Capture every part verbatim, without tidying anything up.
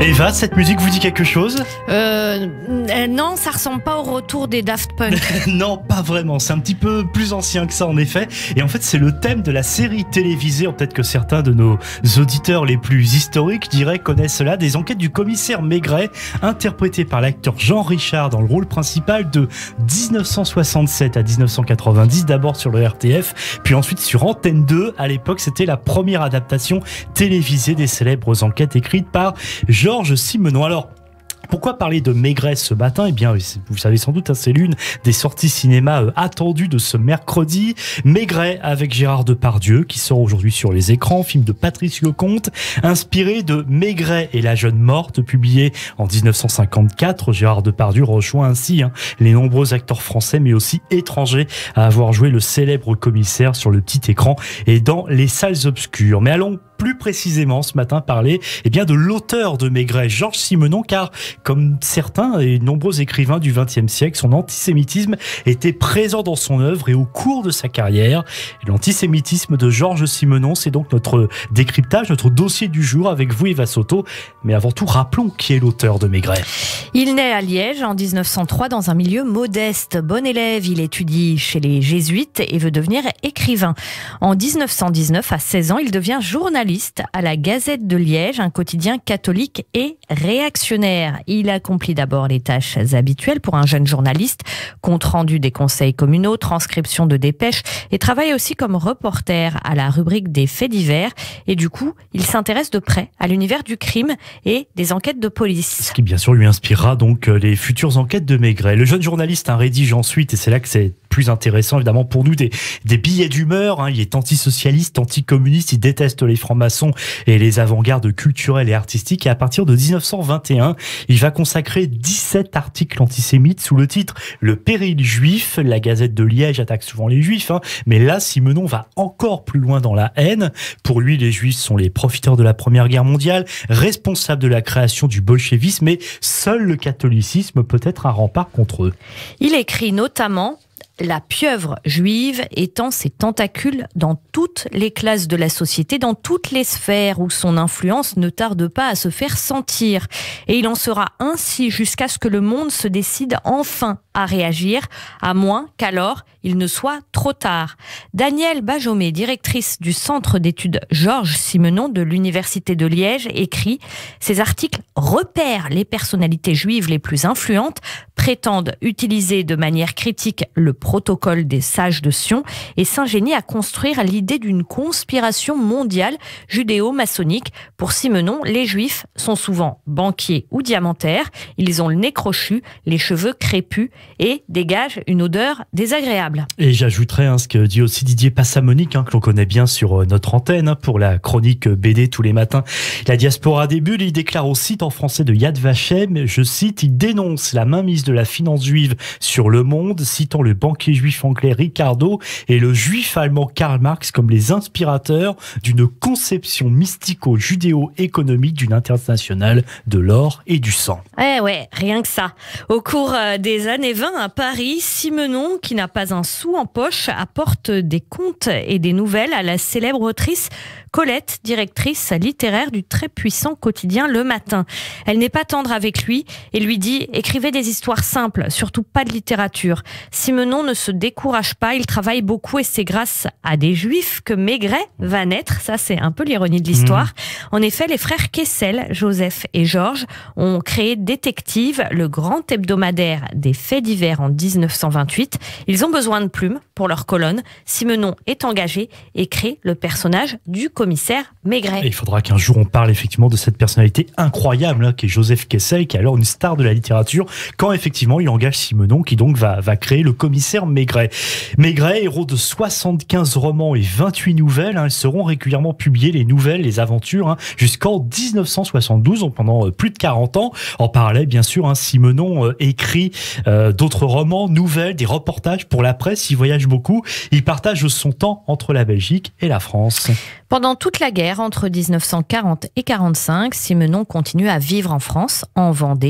Eva, cette musique vous dit quelque chose? Euh, euh, non, ça ressemble pas au retour des Daft Punk. Non, pas vraiment. C'est un petit peu plus ancien que ça, en effet. Et en fait, c'est le thème de la série télévisée. Peut-être que certains de nos auditeurs les plus historiques, diraient, connaissent cela. Des enquêtes du commissaire Maigret, interprété par l'acteur Jean Richard dans le rôle principal de dix-neuf cent soixante-sept à dix-neuf cent quatre-vingt-dix. D'abord sur le R T F, puis ensuite sur Antenne deux. À l'époque, c'était la première adaptation télévisée des célèbres enquêtes écrites par Georges Simenon. Alors, pourquoi parler de Maigret ce matin? Eh bien, vous savez sans doute, hein, c'est l'une des sorties cinéma euh, attendues de ce mercredi. Maigret avec Gérard Depardieu, qui sort aujourd'hui sur les écrans, film de Patrice Lecomte, inspiré de Maigret et la jeune morte, publié en dix-neuf cent cinquante-quatre. Gérard Depardieu rejoint ainsi hein, les nombreux acteurs français, mais aussi étrangers, à avoir joué le célèbre commissaire sur le petit écran et dans les salles obscures. Mais allons plus précisément ce matin parler eh bien, de l'auteur de Maigret, Georges Simenon, car comme certains et nombreux écrivains du vingtième siècle, son antisémitisme était présent dans son œuvre et au cours de sa carrière. Et l'antisémitisme de Georges Simenon, c'est donc notre décryptage, notre dossier du jour avec vous, Eva Soto. Mais avant tout, rappelons qui est l'auteur de Maigret. Il naît à Liège en dix-neuf cent trois dans un milieu modeste. Bon élève, il étudie chez les jésuites et veut devenir écrivain. En dix-neuf cent dix-neuf, à seize ans, il devient journaliste à la Gazette de Liège, un quotidien catholique et réactionnaire. Il accomplit d'abord les tâches habituelles pour un jeune journaliste, compte rendu des conseils communaux, transcription de dépêches, et travaille aussi comme reporter à la rubrique des faits divers. Et du coup, il s'intéresse de près à l'univers du crime et des enquêtes de police. Ce qui bien sûr lui inspirera donc les futures enquêtes de Maigret. Le jeune journaliste hein, rédige ensuite, et c'est là que c'est plus intéressant évidemment pour nous, des, des billets d'humeur. Hein. Il est antisocialiste, anticommuniste, il déteste les francs-maçons et les avant-gardes culturelles et artistiques. Et à partir de dix-neuf cent vingt et un, il va consacrer dix-sept articles antisémites sous le titre « Le péril juif ». La Gazette de Liège attaque souvent les juifs, hein. Mais là, Simenon va encore plus loin dans la haine. Pour lui, les juifs sont les profiteurs de la Première Guerre mondiale, responsables de la création du bolchevisme, et seul le catholicisme peut être un rempart contre eux. Il écrit notamment: la pieuvre juive étend ses tentacules dans toutes les classes de la société, dans toutes les sphères où son influence ne tarde pas à se faire sentir. Et il en sera ainsi jusqu'à ce que le monde se décide enfin à réagir, à moins qu'alors il ne soit trop tard. Danielle Bajomé, directrice du Centre d'études Georges Simenon de l'Université de Liège, écrit: ces articles repèrent les personnalités juives les plus influentes, prétendent utiliser de manière critique le protocole des sages de Sion et s'ingénient à construire l'idée d'une conspiration mondiale judéo-maçonnique. Pour Simenon, les juifs sont souvent banquiers ou diamantaires, ils ont le nez crochu, les cheveux crépus et dégagent une odeur désagréable. Et j'ajouterais hein, ce que dit aussi Didier Passamonique, hein, que l'on connaît bien sur notre antenne hein, pour la chronique B D tous les matins. La diaspora des bulles, il déclare au site en français de Yad Vashem, je cite, il dénonce la mainmise de la finance juive sur le monde, citant le banquier juif anglais Ricardo et le juif allemand Karl Marx comme les inspirateurs d'une conception mystico-judéo-économique d'une internationale de l'or et du sang. Eh ouais, rien que ça. Au cours des années vingt à Paris, Simenon, qui n'a pas un sou en poche, apporte des contes et des nouvelles à la célèbre autrice Colette, directrice littéraire du très puissant quotidien Le Matin. Elle n'est pas tendre avec lui et lui dit: écrivez des histoires simples, surtout pas de littérature. Simenon ne se décourage pas, il travaille beaucoup et c'est grâce à des juifs que Maigret va naître. Ça, c'est un peu l'ironie de l'histoire. Mmh. En effet, les frères Kessel, Joseph et Georges, ont créé Détective, le grand hebdomadaire des faits divers en dix-neuf cent vingt-huit. Ils ont besoin de plumes pour leur colonne. Simenon est engagé et crée le personnage du commissaire Maigret. Et il faudra qu'un jour on parle effectivement de cette personnalité incroyable hein, qui est Joseph Kessel, qui est alors une star de la littérature, quand effectivement il engage Simenon qui donc va, va créer le commissaire Maigret. Maigret, héros de soixante-quinze romans et vingt-huit nouvelles, hein, elles seront régulièrement publiées, les nouvelles, les aventures, hein, jusqu'en dix-neuf cent soixante-douze, donc pendant euh, plus de quarante ans. En parallèle, bien sûr, hein, Simenon euh, écrit euh, d'autres romans, nouvelles, des reportages pour la presse, il voyage beaucoup, il partage son temps entre la Belgique et la France. Pendant toute la guerre, entre dix-neuf cent quarante et quarante-cinq, Simenon continue à vivre en France, en Vendée.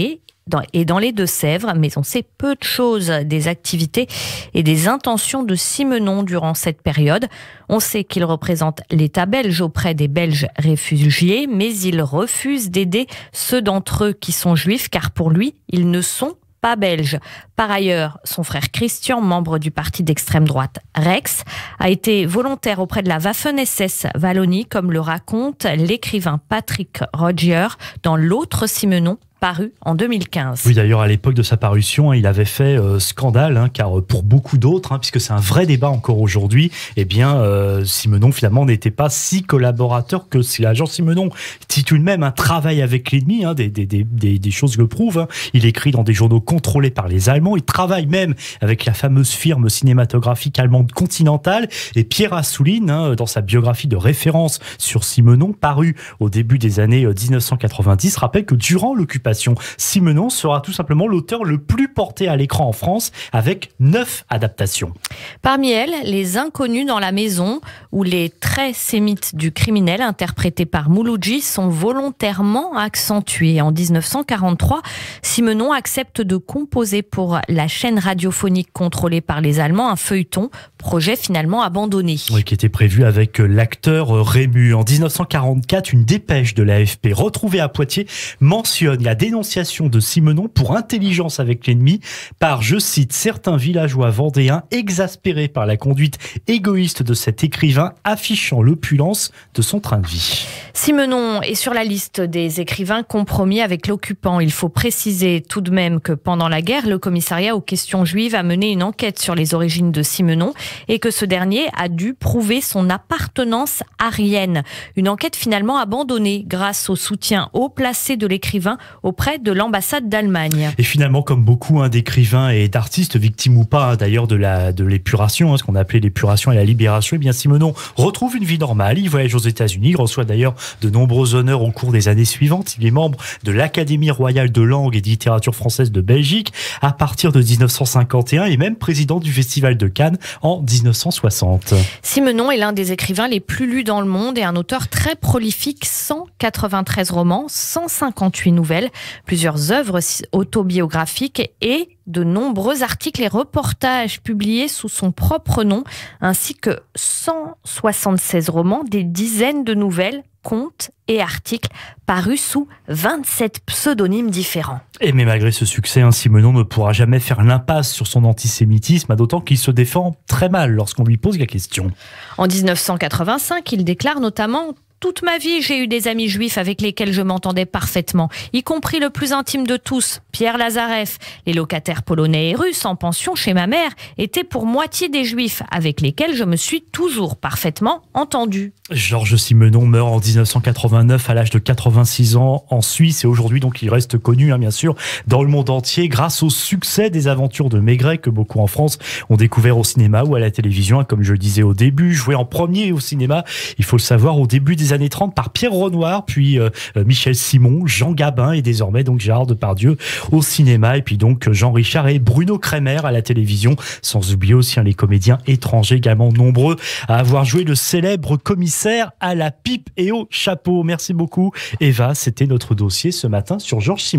dans, et dans les Deux-Sèvres, mais on sait peu de choses des activités et des intentions de Simenon durant cette période. On sait qu'il représente l'État belge auprès des Belges réfugiés, mais il refuse d'aider ceux d'entre eux qui sont juifs, car pour lui, ils ne sont pas belge. Par ailleurs, son frère Christian, membre du parti d'extrême droite Rex, a été volontaire auprès de la Waffen-S S Wallonie, comme le raconte l'écrivain Patrick Rogier dans L'autre Simenon, paru en deux mille quinze. Oui, d'ailleurs, à l'époque de sa parution, hein, il avait fait euh, scandale, hein, car pour beaucoup d'autres, hein, puisque c'est un vrai débat encore aujourd'hui, eh bien, euh, Simenon, finalement, n'était pas si collaborateur que si l'agent Simenon titule même un travail avec l'ennemi, hein, des, des, des, des, des choses le prouvent. Hein. Il écrit dans des journaux contrôlés par les Allemands. Il travaille même avec la fameuse firme cinématographique allemande Continental. Et Pierre Assouline, hein, dans sa biographie de référence sur Simenon, parue au début des années dix-neuf cent quatre-vingt-dix, rappelle que durant l'occupation, Simenon sera tout simplement l'auteur le plus porté à l'écran en France, avec neuf adaptations. Parmi elles, Les Inconnus dans la maison, où les traits sémites du criminel, interprétés par Mouloudji, sont volontairement accentués. En dix-neuf cent quarante-trois, Simenon accepte de composer pour la chaîne radiophonique contrôlée par les Allemands un feuilleton, projet finalement abandonné. Oui, qui était prévu avec l'acteur Rému. En dix-neuf cent quarante-quatre, une dépêche de l'A F P retrouvée à Poitiers mentionne la dénonciation de Simenon pour intelligence avec l'ennemi par, je cite, certains villageois vendéens exaspérés par la conduite égoïste de cet écrivain affichant l'opulence de son train de vie. Simenon est sur la liste des écrivains compromis avec l'occupant. Il faut préciser tout de même que pendant la guerre, le commissariat aux questions juives a mené une enquête sur les origines de Simenon et que ce dernier a dû prouver son appartenance aryenne. Une enquête finalement abandonnée grâce au soutien haut placé de l'écrivain auprès de l'ambassade d'Allemagne. Et finalement, comme beaucoup hein, d'écrivains et d'artistes, victimes ou pas hein, d'ailleurs de la de l'épuration, hein, ce qu'on appelait l'épuration et la libération, eh bien Simenon retrouve une vie normale. Il voyage aux États-Unis, il reçoit d'ailleurs de nombreux honneurs au cours des années suivantes. Il est membre de l'Académie royale de langue et de littérature française de Belgique à partir de dix-neuf cent cinquante et un et même président du Festival de Cannes en dix-neuf cent soixante. Simenon est l'un des écrivains les plus lus dans le monde et un auteur très prolifique, cent quatre-vingt-treize romans, cent cinquante-huit nouvelles, plusieurs œuvres autobiographiques et de nombreux articles et reportages publiés sous son propre nom, ainsi que cent soixante-seize romans, des dizaines de nouvelles, contes et articles parus sous vingt-sept pseudonymes différents. Et mais malgré ce succès, hein, Simenon ne pourra jamais faire l'impasse sur son antisémitisme, d'autant qu'il se défend très mal lorsqu'on lui pose la question. En dix-neuf cent quatre-vingt-cinq, il déclare notamment: toute ma vie, j'ai eu des amis juifs avec lesquels je m'entendais parfaitement, y compris le plus intime de tous, Pierre Lazarev. Les locataires polonais et russes en pension chez ma mère étaient pour moitié des juifs, avec lesquels je me suis toujours parfaitement entendu. Georges Simenon meurt en dix-neuf cent quatre-vingt-neuf à l'âge de quatre-vingt-six ans en Suisse et aujourd'hui donc il reste connu hein, bien sûr dans le monde entier grâce au succès des aventures de Maigret que beaucoup en France ont découvert au cinéma ou à la télévision, hein, comme je le disais au début, joué en premier au cinéma, il faut le savoir, au début des années trente par Pierre Renoir, puis euh, Michel Simon, Jean Gabin et désormais donc Gérard Depardieu au cinéma, et puis donc Jean Richard et Bruno Kremer à la télévision, sans oublier aussi hein, les comédiens étrangers également nombreux à avoir joué le célèbre commissaire à la pipe et au chapeau. Merci beaucoup Eva, c'était notre dossier ce matin sur Georges Simenon.